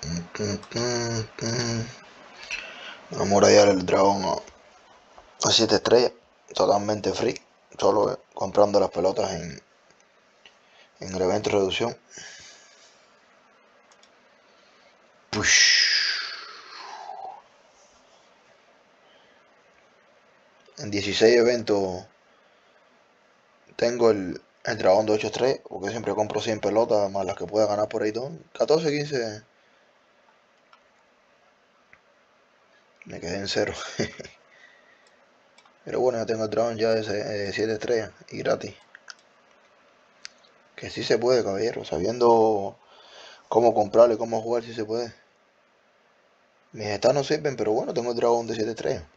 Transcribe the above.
Vamos a rayar el dragón a 7 estrellas. Totalmente free. Solo comprando las pelotas en el evento de reducción. Push. En 16 eventos tengo el dragón de 8 estrellas, porque siempre compro 100 pelotas más las que pueda ganar por ahí. 14, 15. Me quedé en cero. Pero bueno, ya tengo el dragón ya de 7 estrellas y gratis. Que sí se puede, caballero. Sabiendo cómo comprarlo y cómo jugar, sí se puede. Mis stats no sirven, pero bueno, tengo el dragón de 7 estrellas.